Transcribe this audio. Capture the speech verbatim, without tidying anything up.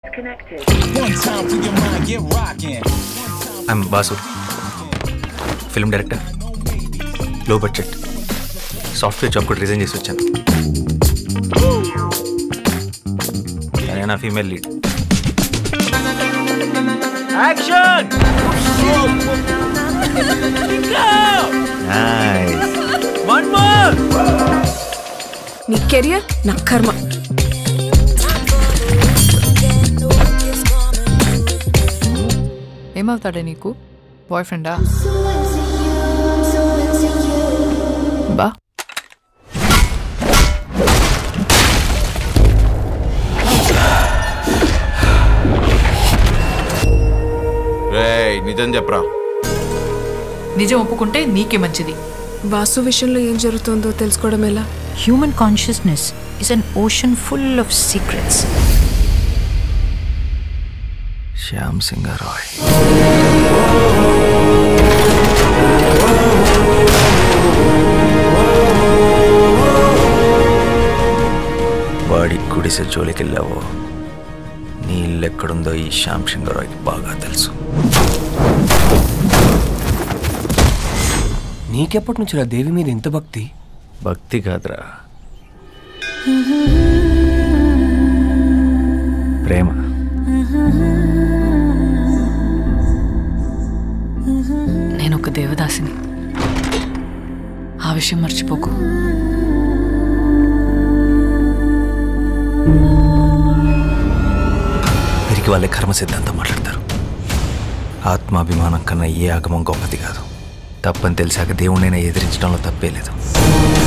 I'm Basu, film director, low budget software job కూడా resign చేసి వచ్చాను. నేను నా female lead. Action! Nice. One more. నీ కెరియర్ నా కర్మ. ఏమవుతాడే నీకు? బాయ్ ఫ్రెండా? బా నిజం చెప్పరా. నిజం ఒప్పుకుంటే నీకే మంచిది. వాసు విషయంలో ఏం జరుగుతుందో తెలుసుకోవడం ఎలా? Human consciousness is an ocean full of secrets. Shyam Singh Roy. వాడి గుడిసె జోలికెళ్ళావో నీ ఇల్లెక్కడుందో ఈ శ్యామ్ సింగ్ రాయ్కి బాగా తెలుసు. నీకెప్పటి నుంచి రా దేవి మీద ఎంత భక్తి? భక్తి కాదురా, ప్రేమ. నేను ఒక దేవదాసిని, ఆ విషయం మర్చిపోకు. వీరికి వాళ్ళే కర్మ సిద్ధాంతం మాట్లాడతారు. ఆత్మాభిమానం కన్నా ఏ ఆగమం గొప్పది కాదు. తప్పని తెలిసాక దేవుణ్ణైనా ఎదిరించడంలో తప్పే లేదు.